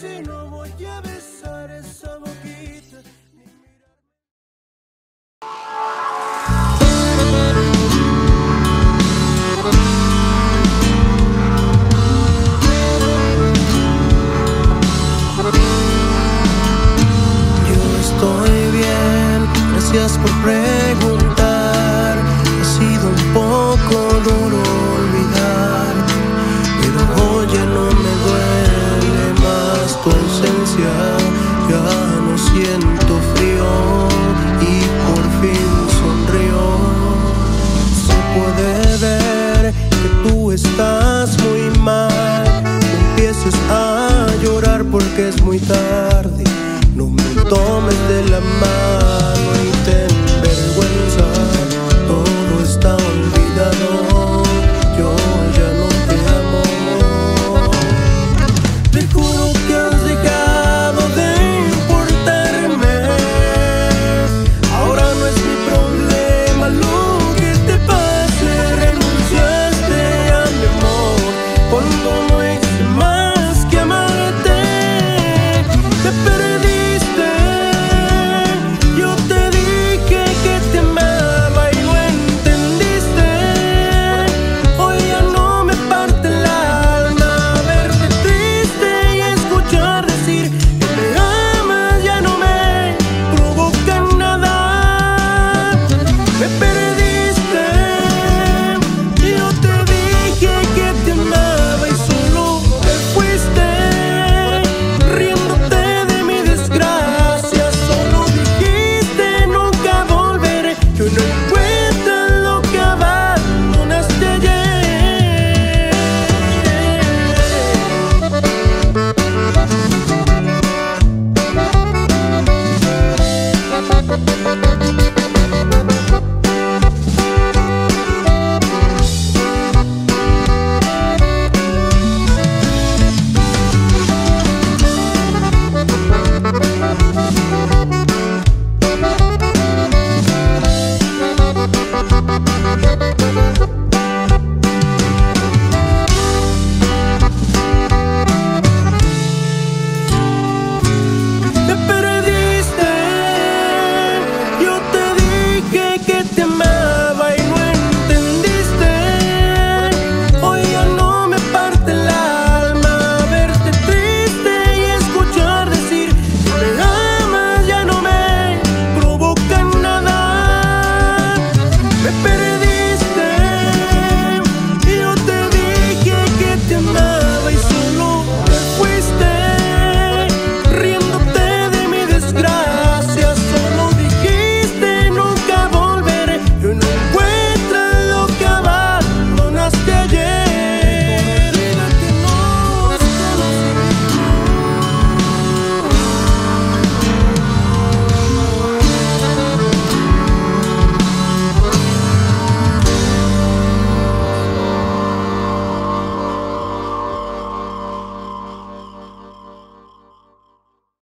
si no voy a besar esa boquita. Yo estoy bien, gracias por preguntar. Ha sido un poco duro olvidar, pero hoy ya no me duele más tu ausencia. Ya no siento frío y por fin sonrío. Se puede ver que tú estás muy mal. No empieces a llorar porque es muy tarde. No me tomes de la mano,